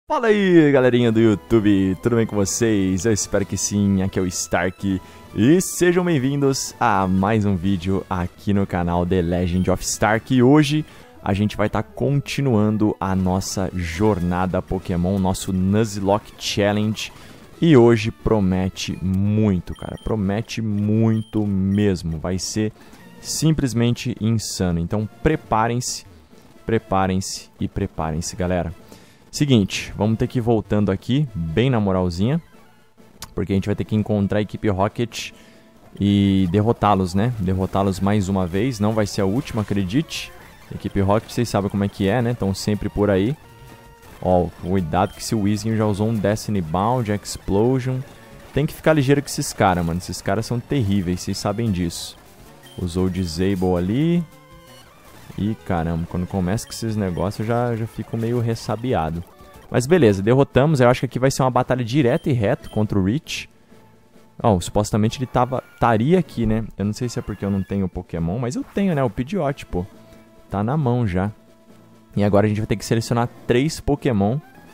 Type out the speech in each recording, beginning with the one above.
Fala aí, galerinha do YouTube, tudo bem com vocês? Eu espero que sim, aqui é o Stark e sejam bem-vindos a mais um vídeo aqui no canal The Legend of Stark. E hoje a gente vai estar continuando a nossa jornada Pokémon, nosso Nuzlocke Challenge. E hoje promete muito, cara, promete muito mesmo, vai ser simplesmente insano. Então preparem-se, e preparem-se, galera. Seguinte, vamos ter que ir voltando aqui, bem na moralzinha, porque a gente vai ter que encontrar a equipe Rocket e derrotá-los, né? Derrotá-los mais uma vez, não vai ser a última, acredite. A equipe Rocket, vocês sabem como é que é, né? Estão sempre por aí. Ó, cuidado que esse Weezing já usou um Destiny Bound, Explosion. Tem que ficar ligeiro com esses caras, mano. Esses caras são terríveis, vocês sabem disso. Usou o Disable ali. Ih, caramba, quando começa com esses negócios eu já fico meio ressabiado. Mas beleza, derrotamos. Eu acho que aqui vai ser uma batalha direta e reta contra o Rich. Ó, supostamente ele estaria aqui, né? Eu não sei se é porque eu não tenho o Pokémon, mas eu tenho, né? O Pidgeot, pô. Tá na mão já. E agora a gente vai ter que selecionar 3 Pokémon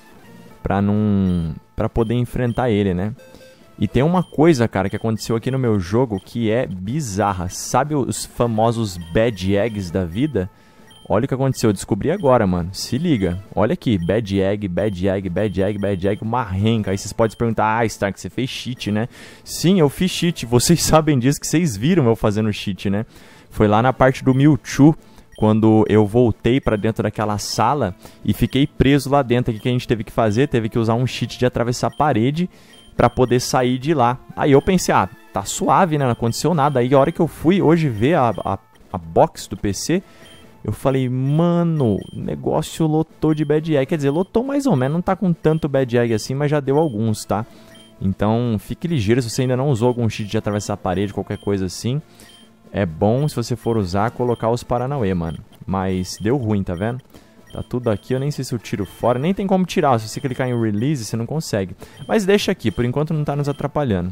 pra poder enfrentar ele, né? E tem uma coisa, cara, que aconteceu aqui no meu jogo que é bizarra. Sabe os famosos Bad Eggs da vida? Olha o que aconteceu, eu descobri agora, mano. Se liga, olha aqui, Bad Egg, Bad Egg, Bad Egg, Bad Egg, uma renca. Aí vocês podem se perguntar, Stark, você fez cheat, né? Sim, eu fiz cheat, vocês sabem disso, que vocês viram eu fazendo cheat, né? Foi lá na parte do Mewtwo, quando eu voltei pra dentro daquela sala e fiquei preso lá dentro. O que a gente teve que fazer? Teve que usar um cheat de atravessar a parede pra poder sair de lá. Aí eu pensei, ah, tá suave, né? Não aconteceu nada. Aí a hora que eu fui hoje ver a box do PC, eu falei, mano, o negócio lotou de Bad Egg. Quer dizer, lotou mais ou menos, não tá com tanto Bad Egg assim, mas já deu alguns, tá? Então fique ligeiro se você ainda não usou algum cheat de atravessar a parede, qualquer coisa assim. É bom, se você for usar, colocar os Paranauê, mano. Mas deu ruim, tá vendo? Tá tudo aqui, eu nem sei se eu tiro fora. Nem tem como tirar, se você clicar em Release, você não consegue. Mas deixa aqui, por enquanto não tá nos atrapalhando.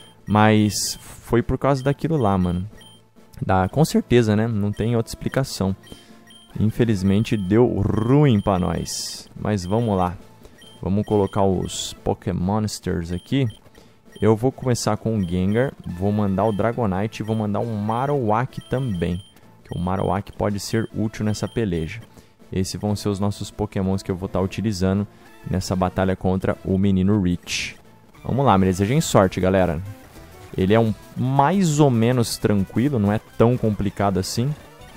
Mas foi por causa daquilo lá, mano. Com certeza, né? Não tem outra explicação. Infelizmente deu ruim pra nós. Mas vamos lá. Vamos colocar os Pokémonsters aqui. Eu vou começar com o Gengar, vou mandar o Dragonite e vou mandar um Marowak também. Que o Marowak pode ser útil nessa peleja. Esses vão ser os nossos Pokémons que eu vou estar utilizando nessa batalha contra o menino Rich. Vamos lá, me desejem sorte, galera. Ele é mais ou menos tranquilo, não é tão complicado assim.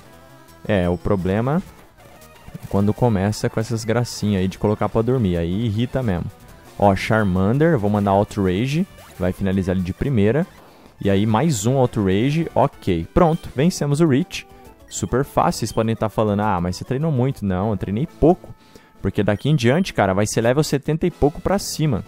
É, o problema é quando começa com essas gracinhas aí de colocar pra dormir, aí irrita mesmo. Ó, Charmander, vou mandar Outrage, vai finalizar ele de primeira. E aí mais um Outrage, ok. Pronto, vencemos o Rich. Super fácil, vocês podem estar falando, ah, mas você treinou muito. Não, eu treinei pouco. Porque daqui em diante, cara, vai ser level 70 e pouco pra cima.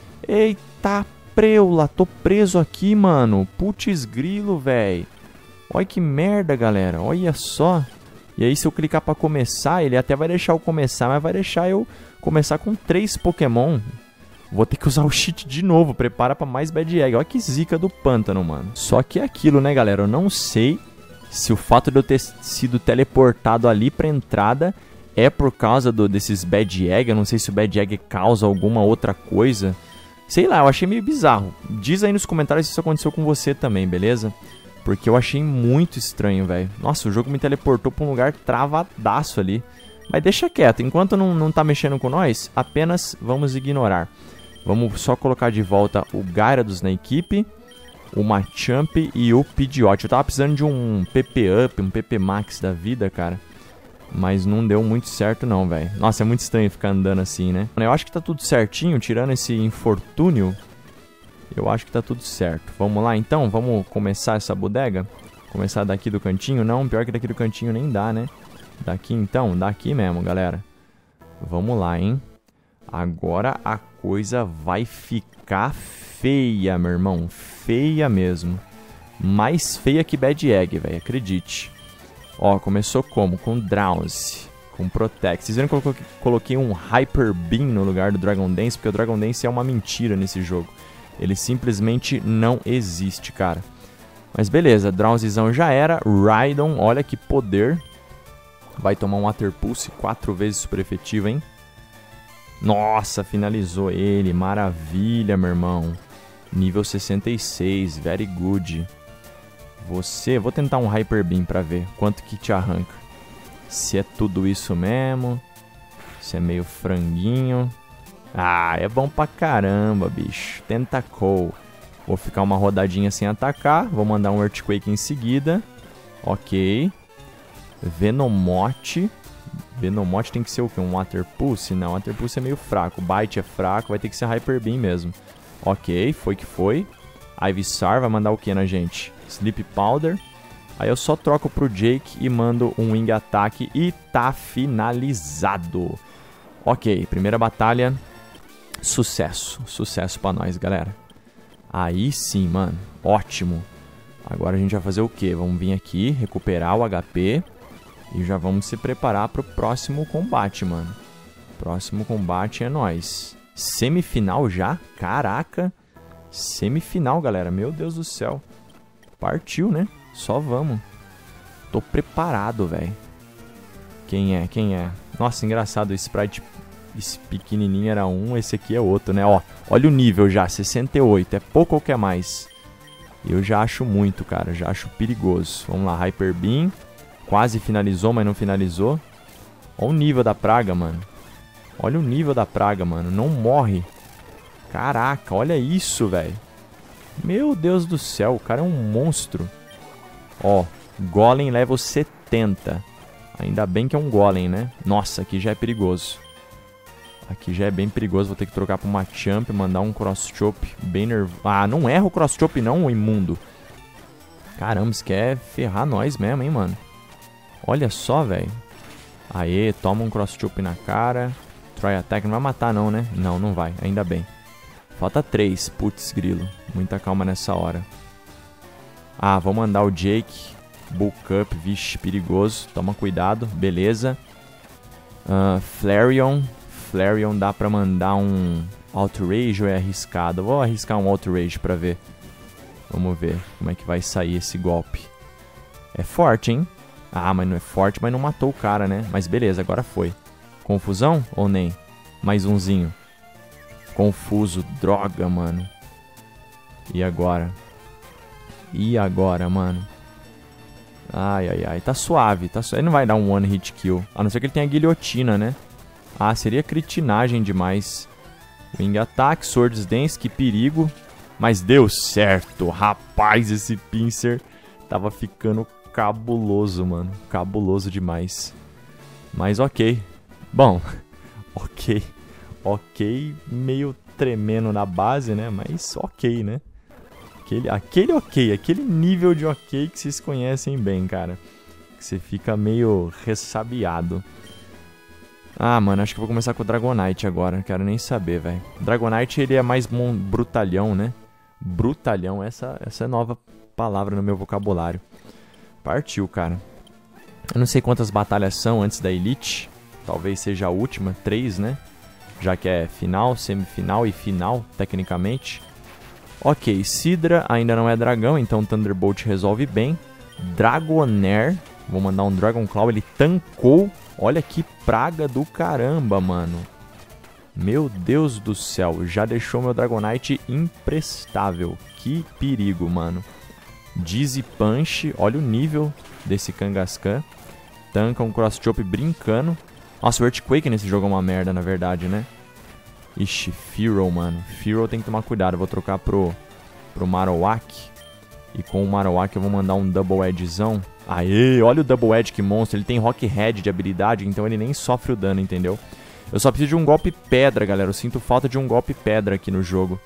Eita preula, tô preso aqui, mano. Putz grilo, velho. Olha que merda, galera, olha só. E aí se eu clicar pra começar, ele até vai deixar eu começar, mas vai deixar eu começar com 3 Pokémon. Vou ter que usar o cheat de novo, prepara pra mais Bad Egg. Olha que zica do pântano, mano. Só que é aquilo, né, galera, eu não sei se o fato de eu ter sido teleportado ali pra entrada é por causa desses Bad Egg. Eu não sei se o Bad Egg causa alguma outra coisa. Sei lá, eu achei meio bizarro. Diz aí nos comentários se isso aconteceu com você também, beleza? Porque eu achei muito estranho, velho. Nossa, o jogo me teleportou pra um lugar travadaço ali. Mas deixa quieto, enquanto não tá mexendo com nós, apenas vamos ignorar. Vamos só colocar de volta o Gyarados na equipe, o Machamp e o Pidgeot. Eu tava precisando de um PP Up, um PP Max da vida, cara. Mas não deu muito certo não, velho. Nossa, é muito estranho ficar andando assim, né? Eu acho que tá tudo certinho, tirando esse infortúnio. Eu acho que tá tudo certo. Vamos lá então? Vamos começar essa bodega? Começar daqui do cantinho? Não, pior que daqui do cantinho nem dá, né? Daqui então? Daqui mesmo, galera. Vamos lá, hein? Agora a coisa vai ficar feia, meu irmão. Feia mesmo. Mais feia que Bad Egg, velho. Acredite. Ó, começou como? Com Drowse. Com Protect. Vocês viram que eu coloquei um Hyper Beam no lugar do Dragon Dance? Porque o Dragon Dance é uma mentira nesse jogo. Ele simplesmente não existe, cara. Mas beleza. Drowsezão já era. Rhydon, olha que poder. Vai tomar um Water Pulse 4 vezes super efetivo, hein? Nossa, finalizou ele. Maravilha, meu irmão. Nível 66, very good. Você, vou tentar um Hyper Beam pra ver quanto que te arranca. Se é tudo isso mesmo. Se é meio franguinho. Ah, é bom pra caramba, bicho. Tentacou. Vou ficar uma rodadinha sem atacar. Vou mandar um Earthquake em seguida. Ok. Venomote. Venomote tem que ser o quê? Um Water Pulse? Não, Water Pulse é meio fraco. Bite é fraco, vai ter que ser Hyper Beam mesmo. Ok, foi que foi. Ivysaur vai mandar o que na gente? Sleep Powder. Aí eu só troco pro Jake e mando um Wing Attack e tá finalizado. Ok, primeira batalha. Sucesso. Sucesso pra nós, galera. Aí sim, mano. Ótimo. Agora a gente vai fazer o quê? Vamos vir aqui, recuperar o HP. E já vamos se preparar pro próximo combate, mano. Próximo combate é nóis. Semifinal já? Caraca. Semifinal, galera. Meu Deus do céu. Partiu, né? Só vamos. Tô preparado, velho. Quem é? Quem é? Nossa, engraçado. O sprite esse pequenininho era um, esse aqui é outro, né? Ó, olha o nível já, 68. É pouco ou quer mais? Eu já acho muito, cara. Já acho perigoso. Vamos lá, Hyper Beam. Quase finalizou, mas não finalizou. Olha o nível da praga, mano. Olha o nível da praga, mano. Não morre. Caraca, olha isso, velho. Meu Deus do céu, o cara é um monstro. Ó, Golem level 70. Ainda bem que é um Golem, né? Nossa, aqui já é perigoso. Aqui já é bem perigoso. Vou ter que trocar pra uma Champ, mandar um Cross Chop bem nervoso. Ah, não erra o Cross Chop não, o imundo. Caramba, isso quer ferrar nós mesmo, hein, mano. Olha só, velho. Aê, toma um Cross Chop na cara. Try Attack, não vai matar não, né? Não, não vai, ainda bem. Falta 3, putz grilo. Muita calma nessa hora. Ah, vou mandar o Jake. Bulk Up, vixe, perigoso. Toma cuidado, beleza. Flareon. Flareon dá pra mandar um Outrage ou é arriscado? Vou arriscar um Outrage pra ver. Vamos ver como é que vai sair esse golpe. É forte, hein? Ah, mas não é forte, mas não matou o cara, né? Mas beleza, agora foi. Confusão ou nem? Mais umzinho. Confuso, droga, mano. E agora? E agora, mano? Ai, ai, ai. Tá suave, tá suave. Ele não vai dar um one hit kill. A não ser que ele tenha guilhotina, né? Ah, seria critinagem demais. Wing Attack, Swords Dance, que perigo. Mas deu certo. Rapaz, esse Pinsir tava ficando cabuloso, mano. Cabuloso demais. Mas ok. Bom, ok. Ok, meio tremendo na base, né? Mas ok, né? Aquele ok, aquele nível de ok que vocês conhecem bem, cara. Que você fica meio ressabiado. Ah, mano, acho que eu vou começar com o Dragonite agora. Não quero nem saber, velho. Dragonite, ele é mais brutalhão, né? Brutalhão, essa é nova palavra no meu vocabulário. Partiu, cara. Eu não sei quantas batalhas são antes da Elite. Talvez seja a última, 3, né? Já que é final, semifinal e final, tecnicamente. Ok, Sidra ainda não é dragão, então Thunderbolt resolve bem. Dragonair, vou mandar um Dragon Claw, ele tancou. Olha que praga do caramba, mano. Meu Deus do céu, já deixou meu Dragonite imprestável. Que perigo, mano. Dizzy Punch, olha o nível desse Kangaskhan. Tanca um Cross Chop brincando. Nossa, o Earthquake nesse jogo é uma merda, na verdade, né? Ixi, Fearow, mano. Fearow tem que tomar cuidado. Eu vou trocar pro Marowak. E com o Marowak eu vou mandar um Double Edgezão. Aê, olha o Double Edge, que monstro. Ele tem Rock Head de habilidade, então ele nem sofre o dano, entendeu? Eu só preciso de um golpe pedra, galera. Eu sinto falta de um golpe pedra aqui no jogo.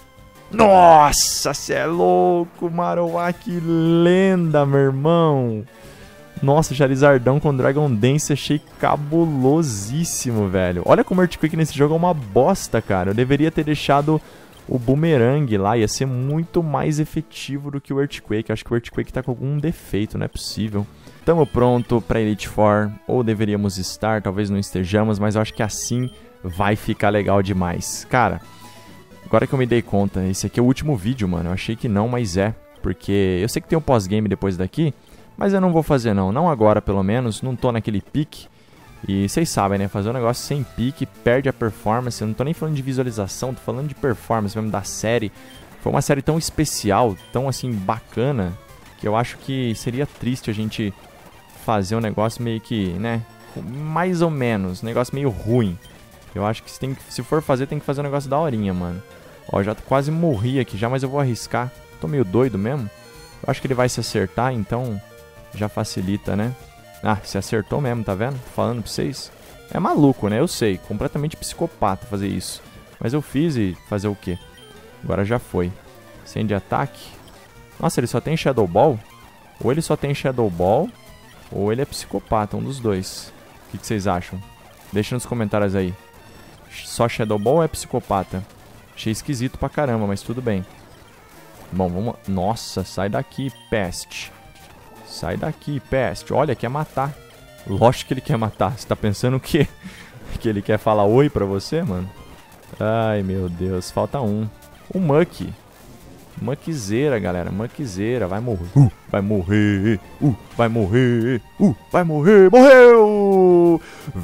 Nossa, cê é louco, Marowak, lenda, meu irmão. Nossa, Charizardão com Dragon Dance, achei cabulosíssimo, velho. Olha como o Earthquake nesse jogo é uma bosta, cara. Eu deveria ter deixado o Boomerang lá, ia ser muito mais efetivo do que o Earthquake. Acho que o Earthquake tá com algum defeito, não é possível. Tamo pronto pra Elite Four, ou deveríamos estar, talvez não estejamos, mas eu acho que assim vai ficar legal demais. Cara, agora que eu me dei conta, esse aqui é o último vídeo, mano. Eu achei que não, mas é, porque eu sei que tem um pós-game depois daqui, mas eu não vou fazer não agora pelo menos, não tô naquele pique. E vocês sabem, né? Fazer um negócio sem pique perde a performance. Eu não tô nem falando de visualização, tô falando de performance mesmo da série. Foi uma série tão especial, tão assim bacana, que eu acho que seria triste a gente fazer um negócio meio que, né? Mais ou menos, um negócio meio ruim. Eu acho que se for fazer, tem que fazer um negócio daorinha, mano. Ó, já quase morri aqui já, mas eu vou arriscar. Tô meio doido mesmo. Eu acho que ele vai se acertar, então já facilita, né? Ah, se acertou mesmo, tá vendo? Tô falando pra vocês. É maluco, né? Eu sei, completamente psicopata fazer isso. Mas eu fiz e fazer o quê? Agora já foi. Sem de ataque. Nossa, ele só tem Shadow Ball? Ou ele só tem Shadow Ball, ou ele é psicopata, um dos dois. O que vocês acham? Deixa nos comentários aí. Só Shadow Ball ou é psicopata? Achei esquisito pra caramba, mas tudo bem. Bom, vamos... Nossa, sai daqui, peste. Sai daqui, peste. Olha, quer matar. Lógico que ele quer matar. Você tá pensando o quê? Que ele quer falar oi pra você, mano? Ai, meu Deus. Falta um. O Muck. Muckzeira, galera. Muckzeira. Vai morrer. Vai morrer. Vai morrer. Vai morrer. Morreu!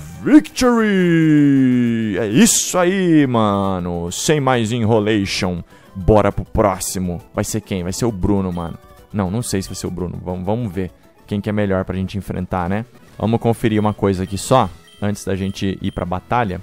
Victory! É isso aí, mano. Sem mais enrolation. Bora pro próximo. Vai ser quem? Vai ser o Bruno, mano. Não sei se vai ser o Bruno. Vamos ver quem que é melhor pra gente enfrentar, né? Vamos conferir uma coisa aqui só, antes da gente ir pra batalha.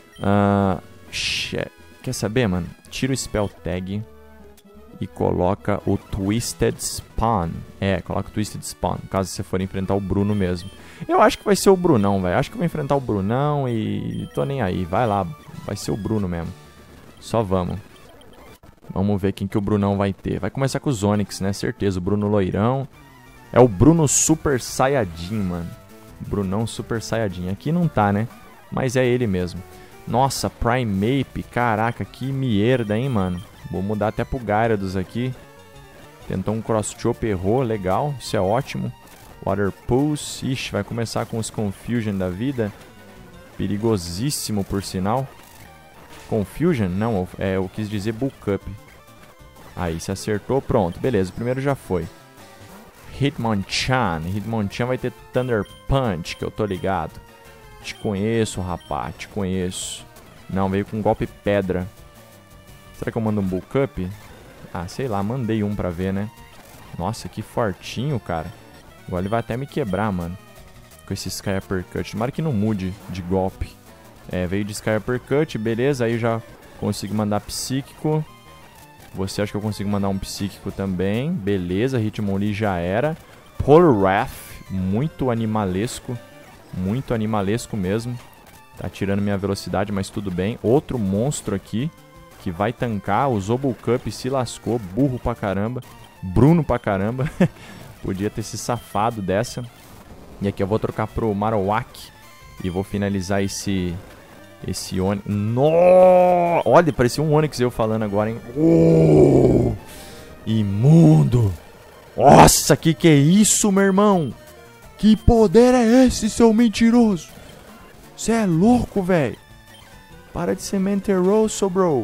Quer saber, mano? Tira o Spell Tag e coloca o Twisted Spawn. Coloca o Twisted Spawn, caso você for enfrentar o Bruno mesmo. Eu acho que vai ser o Brunão, velho. Acho que eu vou enfrentar o Brunão e tô nem aí. Vai lá, vai ser o Bruno mesmo. Só vamos. Vamos ver quem que o Brunão vai ter. Vai começar com os Onix, né? Certeza. O Bruno Loirão. É o Bruno Super Saiyajin, mano. Brunão Super Saiyajin. Aqui não tá, né? Mas é ele mesmo. Nossa, Primeape. Caraca, que merda, hein, mano. Vou mudar até pro Gyarados aqui. Tentou um Cross Chop, errou. Legal. Isso é ótimo. Water Pulse. Ixi, vai começar com os Confusion da vida. Perigosíssimo, por sinal. Confusion? Não, eu quis dizer Bulk Up. Aí, se acertou, pronto. Beleza, o primeiro já foi. Hitmonchan. Hitmonchan vai ter Thunder Punch, que eu tô ligado. Te conheço, rapá, te conheço. Não, veio com golpe pedra. Será que eu mando um Bulk Up? Ah, sei lá, mandei um pra ver, né? Nossa, que fortinho, cara. Agora ele vai até me quebrar, mano. Com esse Sky Uppercut. Tomara que não mude de golpe. Veio de Sky Uppercut, beleza. Aí já consigo mandar Psíquico. Você acha que eu consigo mandar um Psíquico também. Beleza, Hitmonlee já era. Poliwrath, muito animalesco. Muito animalesco mesmo. Tá tirando minha velocidade, mas tudo bem. Outro monstro aqui que vai tancar. Usou Bulk Up, se lascou. Burro pra caramba. Bruno pra caramba. Podia ter se safado dessa. E aqui eu vou trocar pro Marowak. E vou finalizar esse Onix. Nossa! Olha, parecia um Onix eu falando agora, hein? Oh! Imundo! Nossa, que é isso, meu irmão? Que poder é esse, seu mentiroso? Você é louco, velho? Para de ser mentiroso, bro.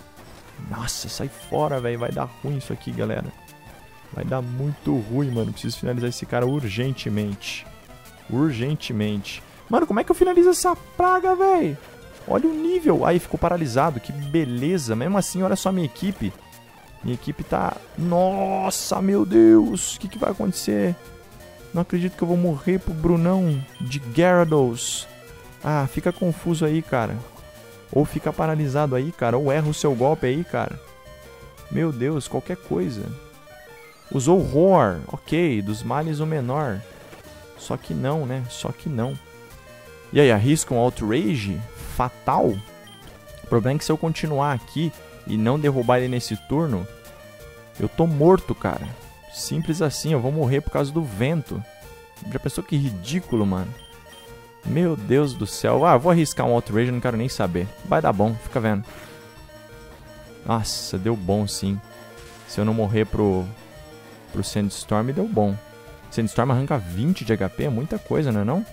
Nossa, sai fora, velho. Vai dar ruim isso aqui, galera. Vai dar muito ruim, mano. Preciso finalizar esse cara urgentemente. Urgentemente. Mano, como é que eu finalizo essa praga, velho? Olha o nível. Aí, ficou paralisado. Que beleza. Mesmo assim, olha só a minha equipe. Minha equipe tá... Nossa, meu Deus. O que vai acontecer? Não acredito que eu vou morrer pro Brunão de Gyarados. Ah, fica confuso aí, cara. Ou fica paralisado aí, cara. Ou erra o seu golpe aí, cara. Meu Deus, qualquer coisa. Usou Roar. Ok, dos males o menor. Só que não, né? Só que não. E aí, arrisca um Outrage fatal? O problema é que se eu continuar aqui e não derrubar ele nesse turno, eu tô morto, cara. Simples assim, eu vou morrer por causa do vento. Já pensou que ridículo, mano? Meu Deus do céu. Ah, eu vou arriscar um Outrage, não quero nem saber. Vai dar bom, fica vendo. Nossa, deu bom sim. Se eu não morrer pro Sandstorm, deu bom. Sandstorm arranca 20 de HP, é muita coisa, não é não?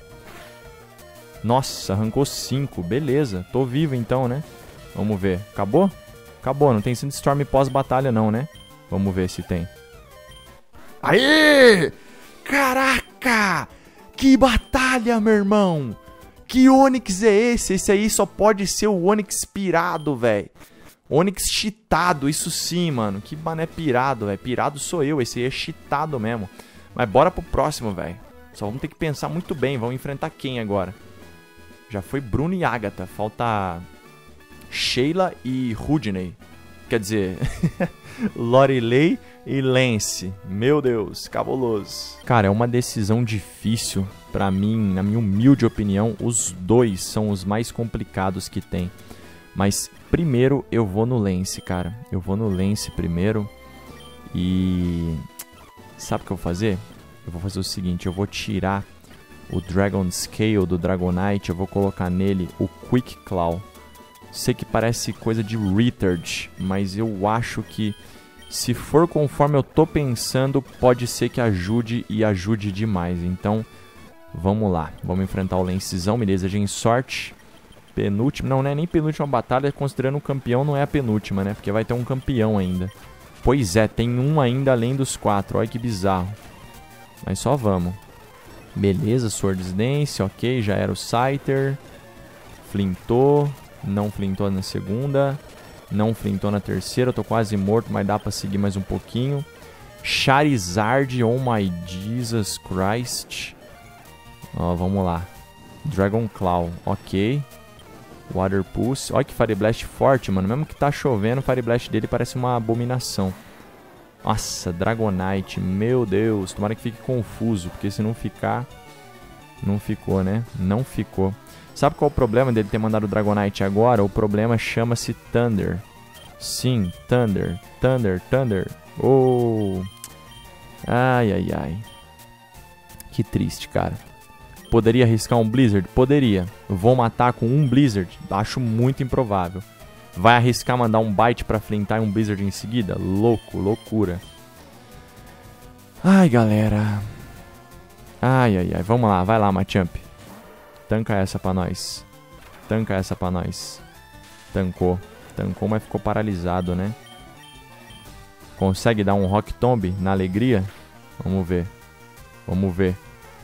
Nossa, arrancou 5, beleza. Tô vivo então, né? Vamos ver. Acabou? Acabou, não tem Sandstorm pós-batalha não, né? Vamos ver se tem. Aê! Caraca! Que batalha, meu irmão! Que Onix é esse? Esse aí só pode ser o Onix pirado, velho. Onix cheatado, isso sim, mano. Que mané pirado, velho. Pirado sou eu, esse aí é cheatado mesmo. Mas bora pro próximo, velho. Só vamos ter que pensar muito bem. Vamos enfrentar quem agora? Já foi Bruno e Agatha. Falta Sheila e Rudney. Quer dizer, Lorelei e Lance. Meu Deus, cabuloso. Cara, é uma decisão difícil pra mim, na minha humilde opinião. Os dois são os mais complicados que tem. Mas primeiro eu vou no Lance, cara. Eu vou no Lance primeiro. E sabe o que eu vou fazer? Eu vou fazer o seguinte, eu vou tirar o Dragon Scale do Dragonite, eu vou colocar nele o Quick Claw. Sei que parece coisa de retard, mas eu acho que se for conforme eu tô pensando, pode ser que ajude e ajude demais. Então, vamos lá. Vamos enfrentar o Lancezão, beleza? De sorte. Penúltima, não é nem penúltima batalha, considerando o campeão não é a penúltima, né? Porque vai ter um campeão ainda. Pois é, tem um ainda além dos 4, olha que bizarro. Mas só vamos. Beleza, Swords Dance, ok, já era o Scyther. Flintou, não flintou na segunda. Não flintou na terceira, eu tô quase morto, mas dá pra seguir mais um pouquinho. Charizard, oh my Jesus Christ. Ó, vamos lá. Dragon Claw, ok. Water Pulse. Olha que Fire Blast forte, mano. Mesmo que tá chovendo, o Fire Blast dele parece uma abominação. Nossa, Dragonite. Meu Deus. Tomara que fique confuso, porque se não ficar... Não ficou, né? Não ficou. Sabe qual é o problema dele ter mandado o Dragonite agora? O problema chama-se Thunder. Sim, Thunder. Thunder, Thunder. Oh. Ai, ai, ai. Que triste, cara. Poderia arriscar um Blizzard? Poderia. Vou matar com um Blizzard? Acho muito improvável. Vai arriscar mandar um Bite pra flintar e um Blizzard em seguida? Louco, loucura. Ai, galera. Ai, ai, ai. Vamos lá, vai lá, Machamp. Tanca essa pra nós. Tanca essa pra nós. Tancou. Tancou, mas ficou paralisado, né? Consegue dar um Rock Tomb na alegria? Vamos ver. Vamos ver.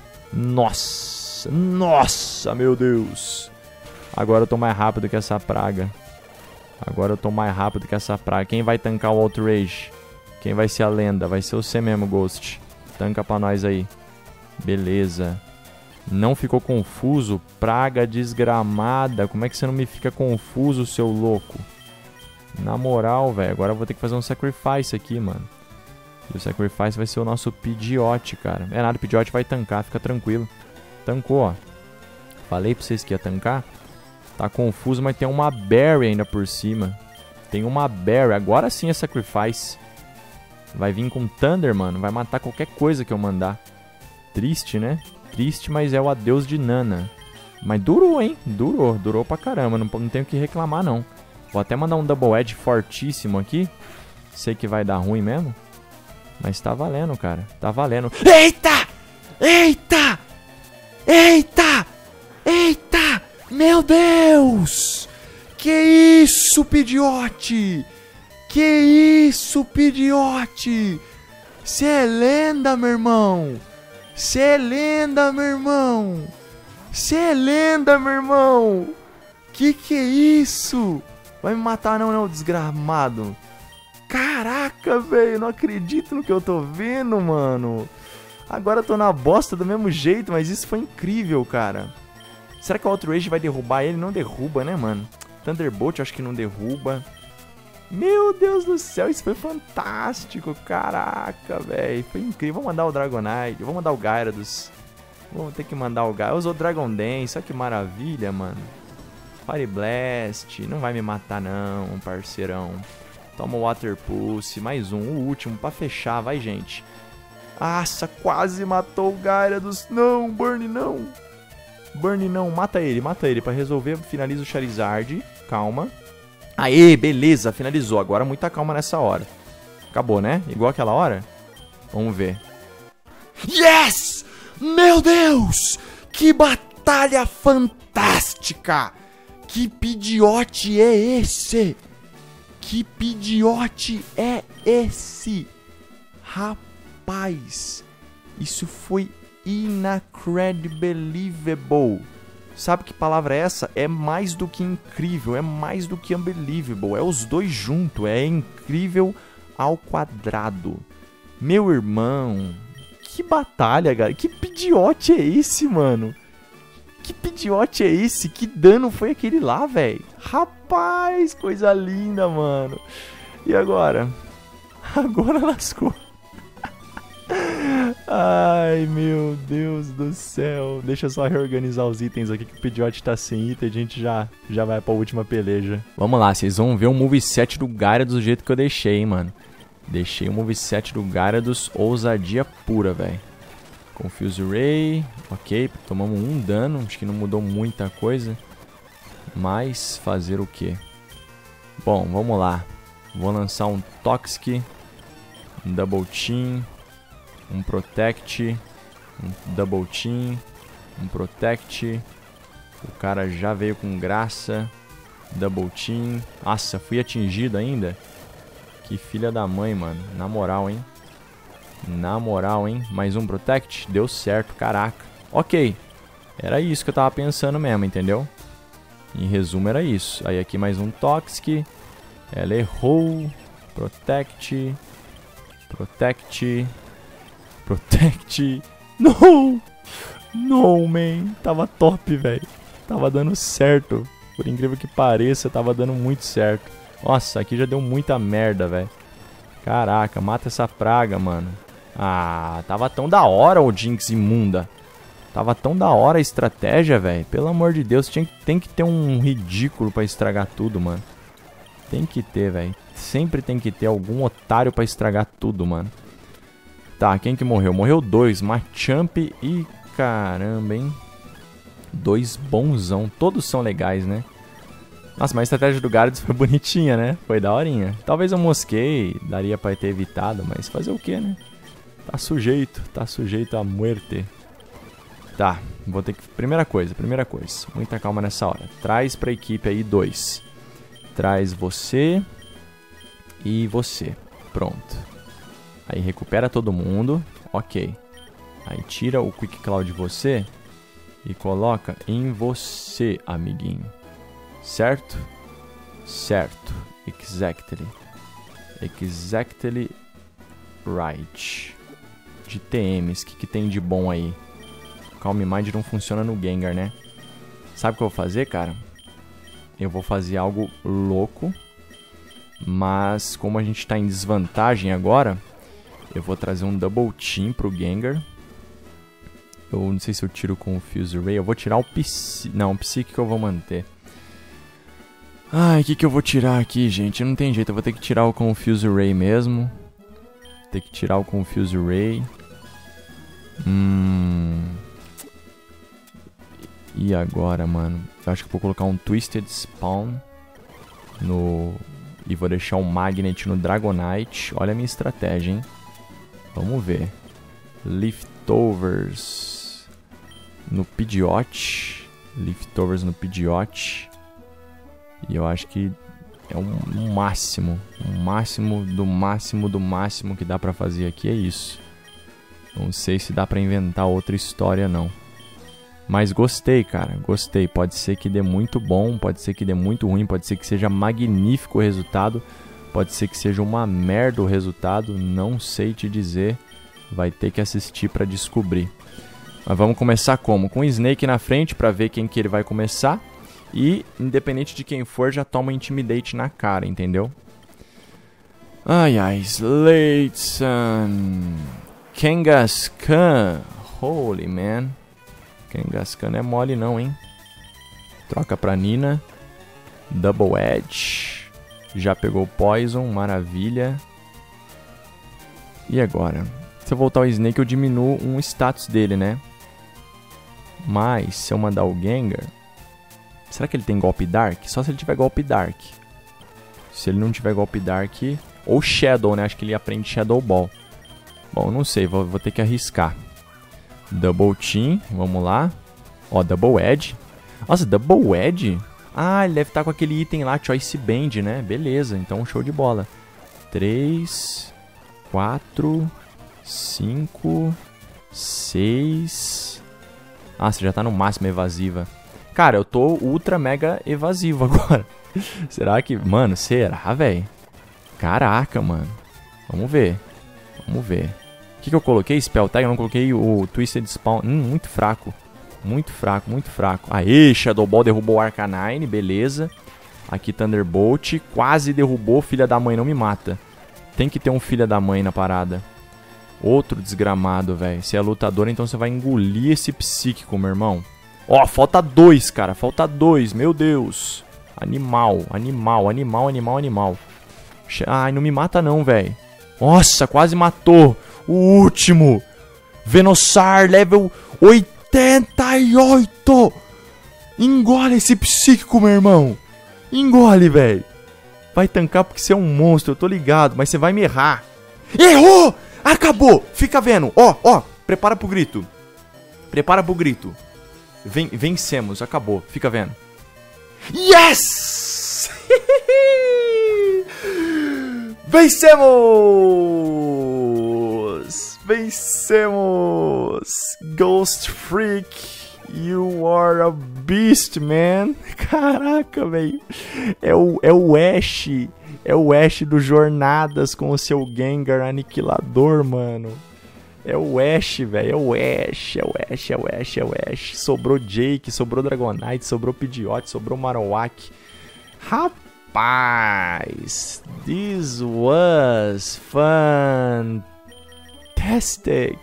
Nossa! Nossa, meu Deus! Agora eu tô mais rápido que essa praga. Agora eu tô mais rápido que essa praga. Quem vai tancar o Outrage? Quem vai ser a lenda? Vai ser você mesmo, Ghost. Tanca pra nós aí. Beleza. Não ficou confuso? Praga desgramada. Como é que você não me fica confuso, seu louco? Na moral, velho. Agora eu vou ter que fazer um Sacrifice aqui, mano. E o Sacrifice vai ser o nosso Pidgeot, cara. É nada, o Pidgeot vai tancar, fica tranquilo. Tancou, ó. Falei pra vocês que ia tancar. Tá confuso, mas tem uma Berry ainda por cima. Tem uma Berry. Agora sim é Sacrifice. Vai vir com Thunder, mano. Vai matar qualquer coisa que eu mandar. Triste, né? Triste, mas é o adeus de Nana. Mas durou, hein? Durou. Durou pra caramba. Não tenho o que reclamar, não. Vou até mandar um Double Edge fortíssimo aqui. Sei que vai dar ruim mesmo. Mas tá valendo, cara. Tá valendo. Eita! Eita! Eita! Eita! Meu Deus! Que isso, Pidgeot? Que isso, Pidgeot? Cê é lenda, meu irmão! Cê é lenda, meu irmão! Cê é lenda, meu irmão! Que é isso? Vai me matar não, não, desgramado. Caraca, velho, não acredito no que eu tô vendo, mano. Agora eu tô na bosta do mesmo jeito, mas isso foi incrível, cara. Será que o Outrage vai derrubar ele? Não derruba, né, mano? Thunderbolt eu acho que não derruba. Meu Deus do céu, isso foi fantástico. Caraca, velho, foi incrível. Vou mandar o Dragonite, vou mandar o Gyarados. Vou ter que mandar o Gyarados. Usou Dragon Dance, olha que maravilha, mano. Fire Blast, não vai me matar não, parceirão. Toma o Water Pulse, mais um, o último pra fechar, vai, gente. Nossa, quase matou o Gyarados. Não, Burn não. Burn não, mata ele pra resolver. Finaliza o Charizard, calma. Aê, beleza, finalizou. Agora muita calma nessa hora. Acabou, né? Igual aquela hora. Vamos ver. Yes! Meu Deus! Que batalha fantástica! Que Pidgeot é esse? Que Pidgeot é esse? Rapaz, isso foi inacredible. sabe que palavra é essa? É mais do que incrível, é mais do que unbelievable. É os dois juntos, é incrível ao quadrado. Meu irmão, que batalha, cara. Que pidiote é esse, mano? Que pidiote é esse? Que dano foi aquele lá, velho? Rapaz, coisa linda, mano. E agora? Agora lascou. Ai, meu Deus do céu. Deixa eu só reorganizar os itens aqui, que o Pidgeot tá sem item. A gente já vai pra última peleja. Vamos lá, vocês vão ver o moveset do Gyarados do jeito que eu deixei, hein, mano. Deixei o moveset do Gyarados ousadia pura, velho. Confuse Ray. Ok, tomamos um dano. Acho que não mudou muita coisa. Mas fazer o quê? Bom, vamos lá. Vou lançar um Toxic, um Double Team, um Protect, um Double Team, um Protect. O cara já veio com graça. Double Team. Nossa, fui atingido ainda. Que filha da mãe, mano. Na moral, hein. Na moral, hein. Mais um Protect. Deu certo, caraca. Ok. Era isso que eu tava pensando mesmo, entendeu? Em resumo, era isso. Aí aqui mais um Toxic. Ela errou. Protect. Protect. Protect. Não! Não, man. Tava top, velho. Tava dando certo. Por incrível que pareça, tava dando muito certo. Nossa, aqui já deu muita merda, velho. Caraca, mata essa praga, mano. Ah, tava tão da hora o Jynx imunda. Tava tão da hora a estratégia, velho. Pelo amor de Deus, tem que ter um ridículo pra estragar tudo, mano. Tem que ter, velho. Sempre tem que ter algum otário pra estragar tudo, mano. Tá, quem que morreu? Morreu dois. Machamp e... Caramba, hein? Dois bonzão. Todos são legais, né? Nossa, mas a estratégia do Gyarados foi bonitinha, né? Foi daorinha. Talvez eu mosquei. Daria pra ter evitado, mas fazer o que, né? Tá sujeito a muerte. Tá, vou ter que... Primeira coisa. Muita calma nessa hora. Traz pra equipe aí dois. Traz você e você. Pronto. Aí recupera todo mundo. Ok. Aí tira o Quick Claw de você e coloca em você, amiguinho. Certo? Certo. Exactly. Exactly right. De TMs, o que tem de bom aí? Calm Mind não funciona no Gengar, né? Sabe o que eu vou fazer, cara? Eu vou fazer algo louco. Mas como a gente tá em desvantagem agora, eu vou trazer um Double Team pro Gengar. Eu não sei se eu tiro com o Fuse Ray. Eu vou tirar o Psychic. Não, o Psychic eu vou manter. Ai, o que eu vou tirar aqui, gente? Não tem jeito, eu vou ter que tirar o Confuse Ray mesmo. Ter que tirar o Confuse Ray. E agora, mano? Eu acho que eu vou colocar um Twisted Spawn no... E vou deixar um Magnet no Dragonite. Olha a minha estratégia, hein? Vamos ver. Leftovers no Pidgeot. Leftovers no Pidgeot. E eu acho que é um máximo. Um máximo do máximo do máximo que dá pra fazer aqui é isso. Não sei se dá pra inventar outra história, não. Mas gostei, cara. Gostei. Pode ser que dê muito bom, pode ser que dê muito ruim, pode ser que seja magnífico o resultado, pode ser que seja uma merda o resultado. Não sei te dizer. Vai ter que assistir pra descobrir. Mas vamos começar como? Com o Snake na frente pra ver quem que ele vai começar. E, independente de quem for, já toma Intimidate na cara, entendeu? Ai, ai. Slayton. Kangaskhan. Holy, man. Kangaskhan não é mole não, hein? Troca pra Nina. Double Edge. Já pegou Poison, maravilha. E agora? Se eu voltar o Snake, eu diminuo um status dele, né? Mas, se eu mandar o Gengar... Será que ele tem golpe Dark? Só se ele tiver golpe Dark. Se ele não tiver golpe Dark... Ou Shadow, né? Acho que ele aprende Shadow Ball. Bom, não sei. Vou ter que arriscar. Double Team. Vamos lá. Ó, Double Edge. Nossa, Double Edge? Ah, ele deve estar com aquele item lá, Choice Band, né? Beleza, então show de bola. 3, 4, 5, 6... Ah, você já tá no máximo evasiva. Cara, eu tô ultra mega evasivo agora. Será que... Mano, será, velho? Caraca, mano. Vamos ver. Vamos ver. O que eu coloquei? Spell Tag? Eu não coloquei o Twisted Spawn. Muito fraco. Muito fraco, muito fraco. Aê, Shadow Ball derrubou o Arcanine. Beleza. Aqui Thunderbolt. Quase derrubou. Filha da mãe, não me mata. Tem que ter um filha da mãe na parada. Outro desgramado, velho. Você é lutador, então você vai engolir esse psíquico, meu irmão. Ó, falta 2, cara. Falta 2. Meu Deus. Animal, animal, animal, animal, animal. Ai, não me mata não, velho. Nossa, quase matou. O último. Venusaur, level 88. Engole esse psíquico, meu irmão. Engole, velho. Vai tancar porque você é um monstro, eu tô ligado. Mas você vai me errar. Errou! Acabou! Fica vendo. Ó, ó. Prepara pro grito. Prepara pro grito. Vencemos. Acabou. Fica vendo. Yes! Vencemos! Vencemos! Ghost Freak, you are a beast, man. Caraca, velho. É o Ash. É o Ash do Jornadas com o seu Gengar aniquilador, mano. É o Ash, velho. É o Ash, é o Ash, é o Ash, é o Ash. Sobrou Jake, sobrou Dragonite, sobrou Pidgeot, sobrou Marowak. Rapaz, this was fantastic.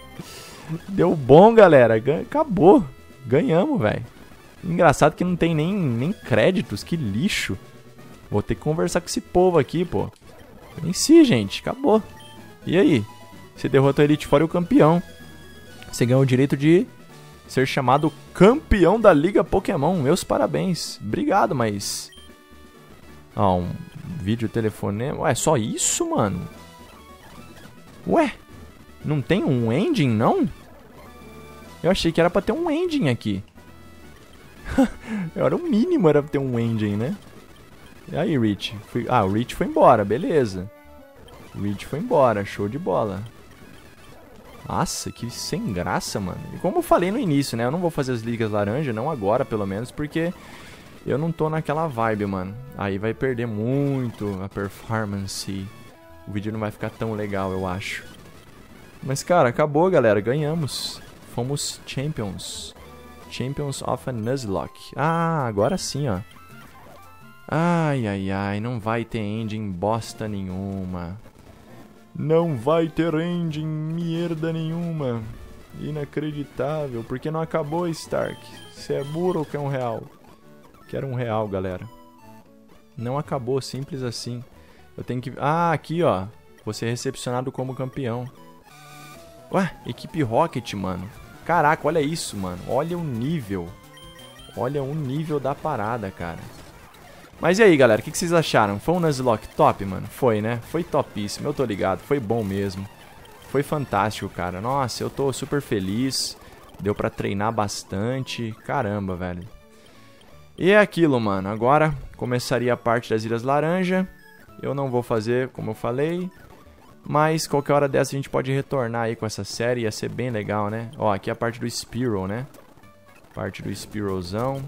Deu bom, galera. Acabou. Ganhamos, velho. Engraçado que não tem nem créditos. Que lixo. Vou ter que conversar com esse povo aqui, pô. Venci, gente. Acabou. E aí? Você derrotou a Elite Four e o campeão. Você ganhou o direito de ser chamado campeão da Liga Pokémon. Meus parabéns. Obrigado, mas... Ó, um vídeo telefonema. Ué, só isso, mano? Ué? Não tem um ending, não? Eu achei que era pra ter um ending aqui. Era o mínimo, era pra ter um ending, né? E aí, Rich? Ah, o Rich foi embora, beleza. O Rich foi embora, show de bola. Nossa, que sem graça, mano. E como eu falei no início, né? Eu não vou fazer as ligas laranja, não agora, pelo menos, porque eu não tô naquela vibe, mano. Aí vai perder muito a performance. O vídeo não vai ficar tão legal, eu acho. Mas, cara, acabou, galera. Ganhamos. Fomos Champions. Champions of a Nuzlocke. Ah, agora sim, ó. Ai, ai, ai. Não vai ter ending bosta nenhuma. Não vai ter ending merda nenhuma. Inacreditável. Porque não acabou, Stark. Você é burro ou quer um real? Quero um real, galera. Não acabou, simples assim. Eu tenho que... Ah, aqui, ó. Vou ser recepcionado como campeão. Ué, equipe Rocket, mano. Caraca, olha isso, mano. Olha o nível. Olha o nível da parada, cara. Mas e aí, galera? O que vocês acharam? Foi um Nuzlocke top, mano? Foi, né? Foi topíssimo, eu tô ligado. Foi bom mesmo. Foi fantástico, cara. Nossa, eu tô super feliz. Deu pra treinar bastante. Caramba, velho. E é aquilo, mano. Agora começaria a parte das Ilhas Laranja. Eu não vou fazer, como eu falei. Mas qualquer hora dessa a gente pode retornar aí com essa série. Ia ser bem legal, né? Ó, aqui é a parte do Spearow, né? Parte do Spearowzão.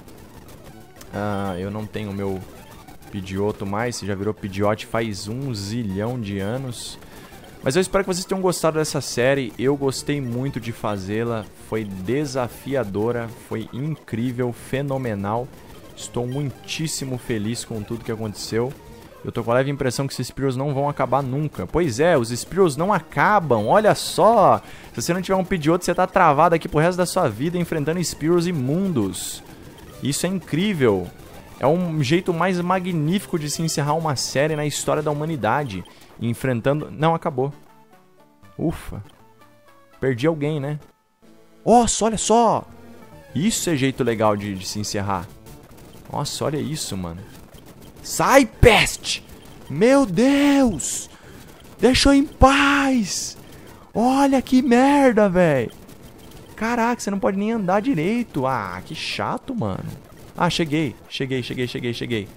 Ah, eu não tenho o meu Pidgeotto mais. Você já virou Pidgeot faz 1 zilhão de anos. Mas eu espero que vocês tenham gostado dessa série. Eu gostei muito de fazê-la. Foi desafiadora. Foi incrível, fenomenal. Estou muitíssimo feliz com tudo que aconteceu. Eu tô com a leve impressão que esses Spearows não vão acabar nunca. Pois é, os Spearows não acabam. Olha só. Se você não tiver um Pidgeotto, você tá travado aqui pro resto da sua vida enfrentando Spearows imundos. Isso é incrível. É um jeito mais magnífico de se encerrar uma série na história da humanidade. Enfrentando... Não, acabou. Ufa. Perdi alguém, né? Nossa, olha só. Isso é jeito legal de se encerrar. Nossa, olha isso, mano. Sai, peste! Meu Deus! Deixa eu em paz! Olha que merda, velho! Caraca, você não pode nem andar direito. Ah, que chato, mano. Ah, cheguei. Cheguei.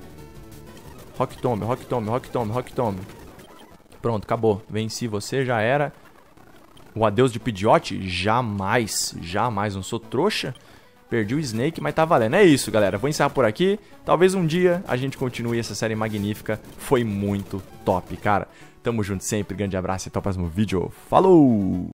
Rock Tomb. Pronto, acabou. Venci você, já era. O adeus de Pidgeot? Jamais. Não sou trouxa. Perdi o Snake, mas tá valendo. É isso, galera. Vou encerrar por aqui. Talvez um dia a gente continue essa série magnífica. Foi muito top, cara. Tamo junto sempre. Grande abraço e até o próximo vídeo. Falou!